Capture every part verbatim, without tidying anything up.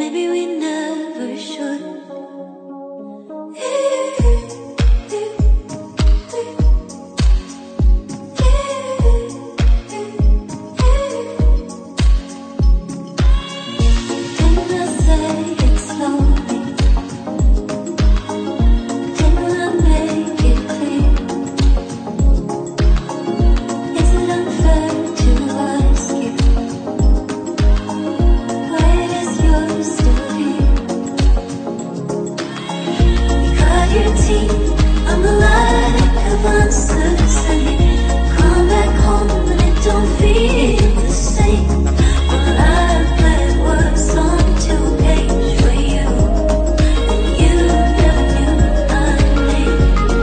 maybe we never should. Didn't I say it slowly? Didn't I make it clear? Is it unfair to ask you? Why does yours still here? You cut your teeth on the lack of answers, and you come back home and it don't feel the same. Well, I've played words onto a page for you, and you never knew my name.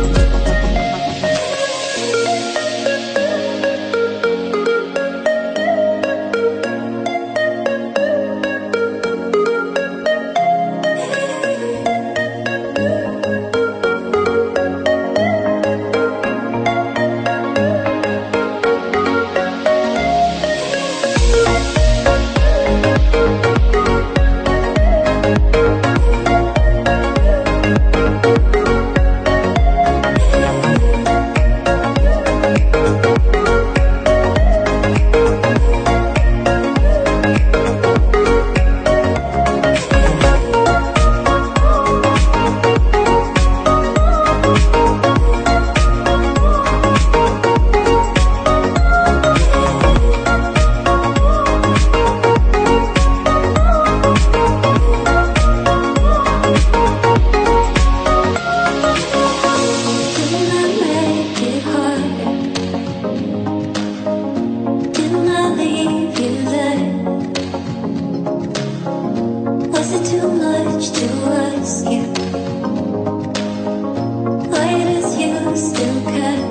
Didn't I make it harder? Didn't I leave you there? Was it too much to ask you? Why does you still care?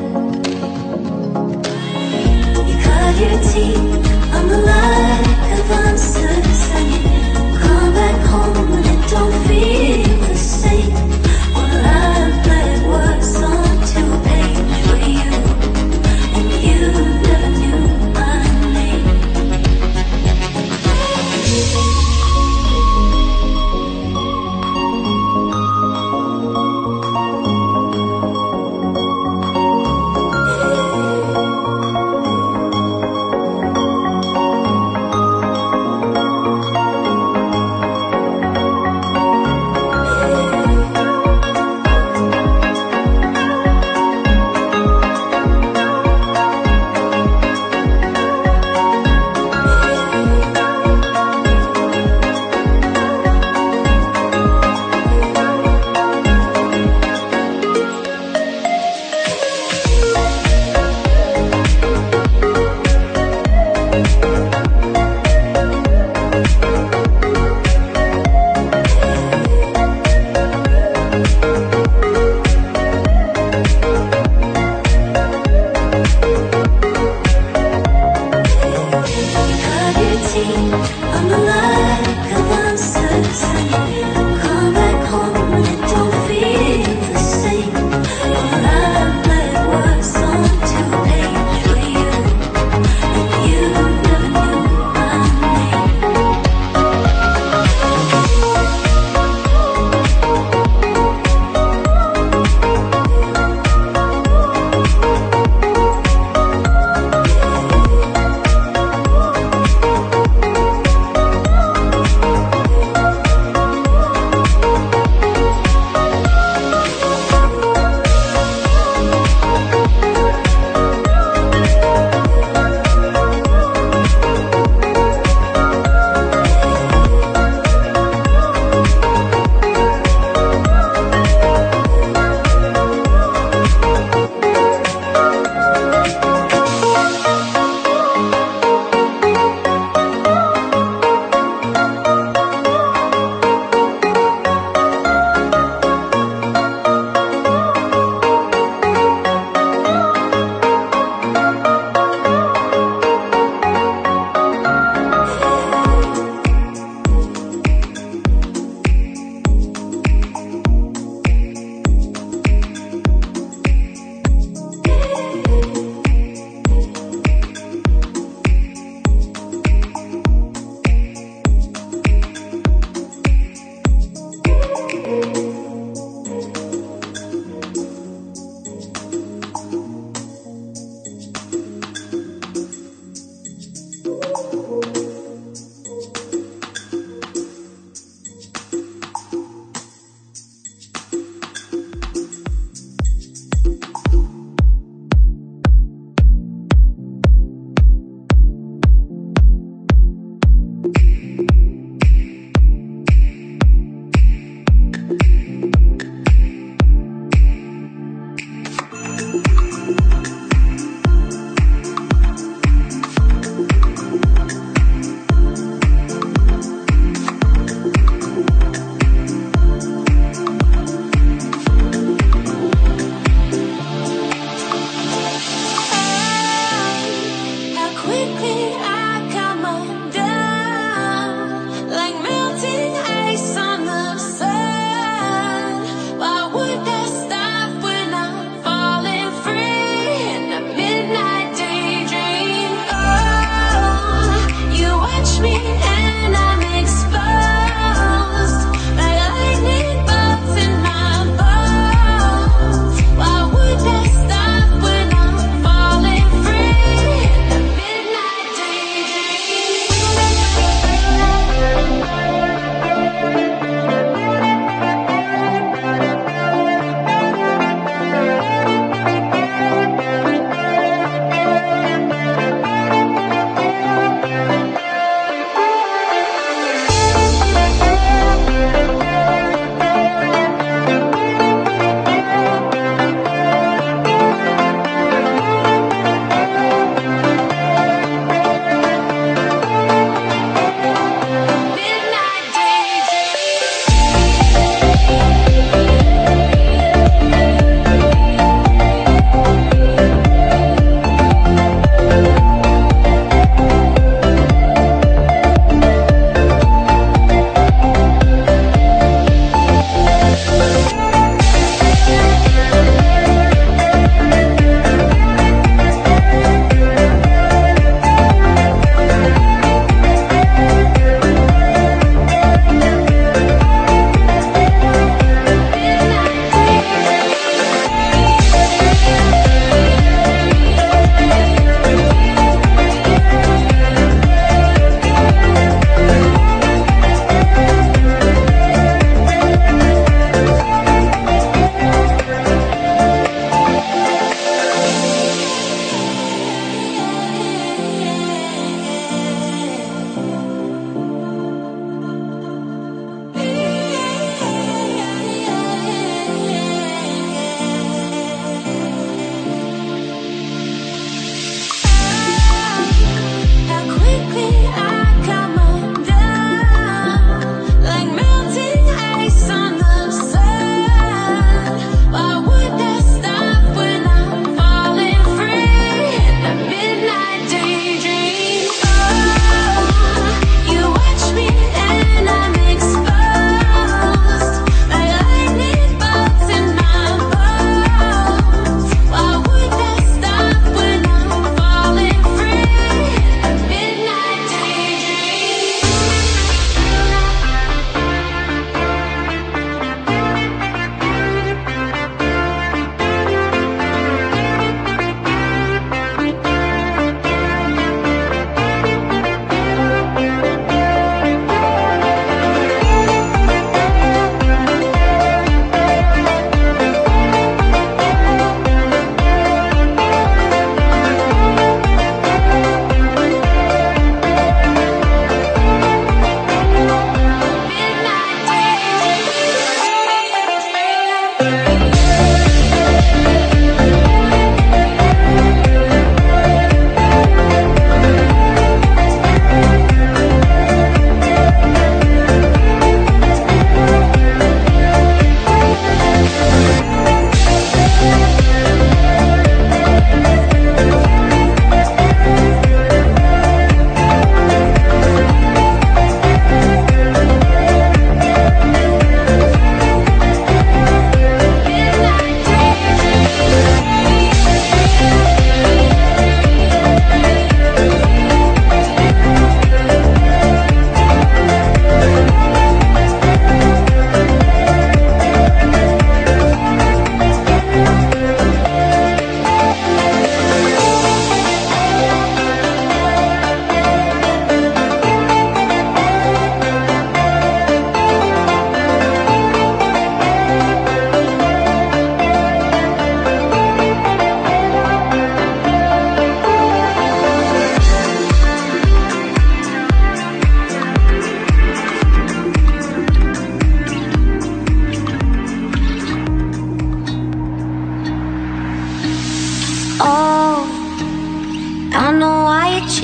You cut your teeth on the lack of answers, and you come back home and it don't feel the same. Well, I've played words onto a page for you, and you never knew my name. Like melting ice on the sun.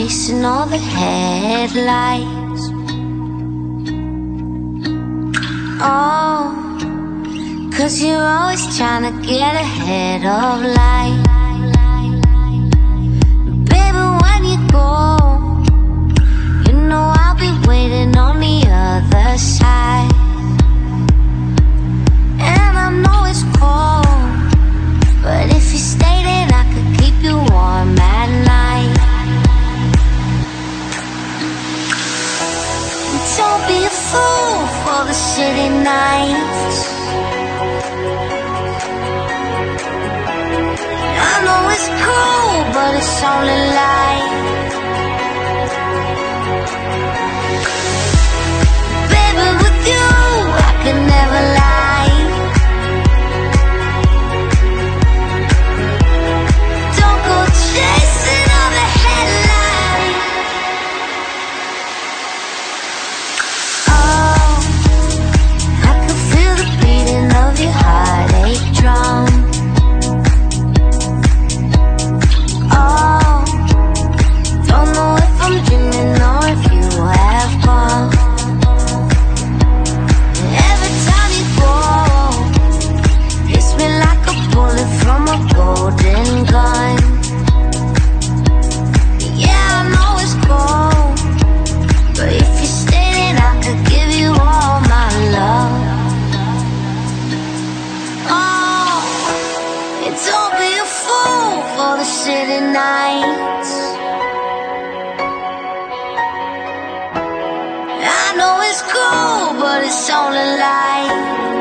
chasing all the headlights. Oh, 'cause you're always trying to get ahead of life. Baby, when you go, you know I'll be waiting on the other side. And I know it's cold, but if you stay, then I could keep you warm at night. Don't be a fool for the city nights. I know it's cool, but it's only light. Baby, with you, I could never lie. Don't go chasing all the headlights. Oh, I can feel the beating of your heartache drum. Oh, don't know if I'm dreaming or if you have gone. Every time you go, hits me like a bullet from a golden gun. Yeah, I know it's cold, but if you stay, then I could give you all my love. Oh, and don't be a fool for the city nights. I know it's cool, but it's only light.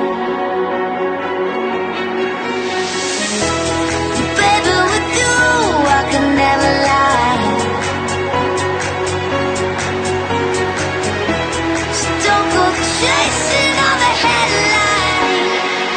Baby, with you, I can never lie. So don't go chasing all the headlights.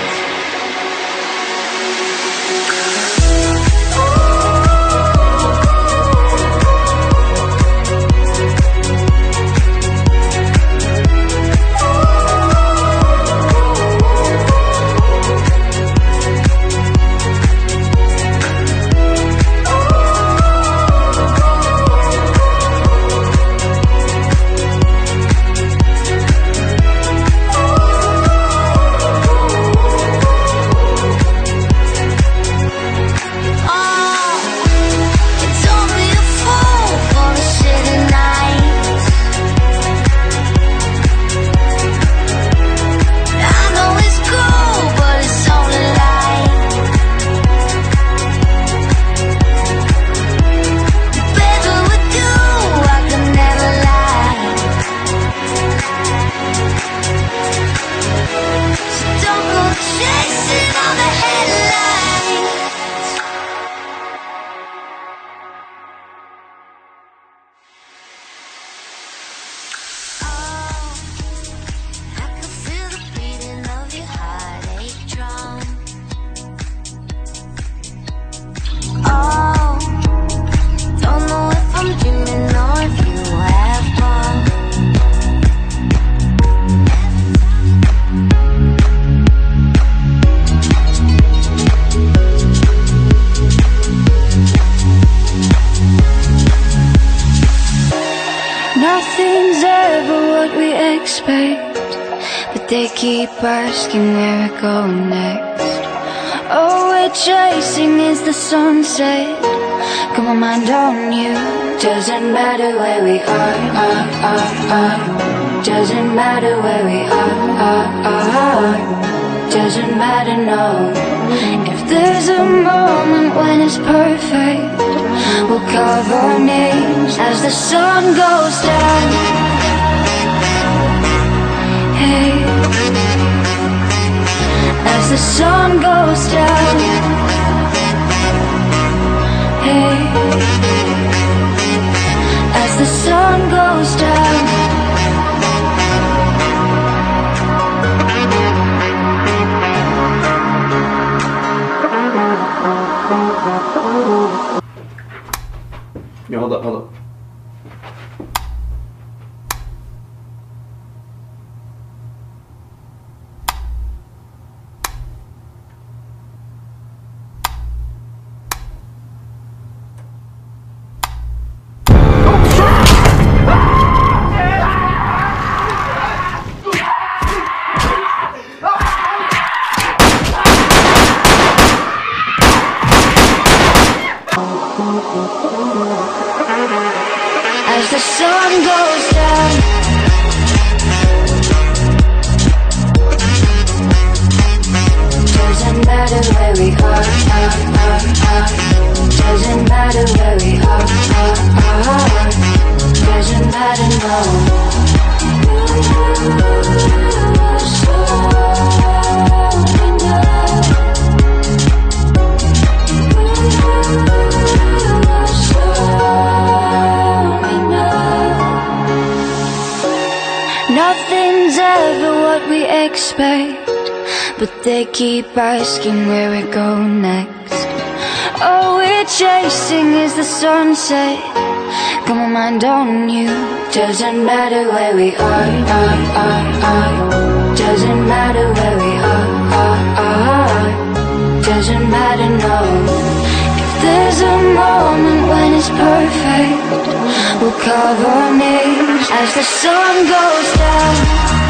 Nothing's ever what we expect, but they keep asking where we're going next. All we're chasing is the sunset. Got my mind on you. Doesn't matter where we are, are, are, are. Doesn't matter where we are, are, are. Doesn't matter, no. If there's a moment when it's perfect, we'll carve our names as the sun goes down. Hey, as the sun goes down. Hey, as the sun goes down. Yeah, hold up, hold up. the sun goes down. Doesn't matter where we are, are, are, are. Doesn't matter where we are, are, are. Doesn't matter, no. So enough. So enough. Nothing's ever what we expect, but they keep asking where we go next. All we're chasing is the sunset. Got my mind on you. Doesn't matter where we are, are, are, are. Doesn't matter where we are, are, are. Doesn't matter, no. If there's a moment when it's perfect, we'll carve our names as the sun goes down.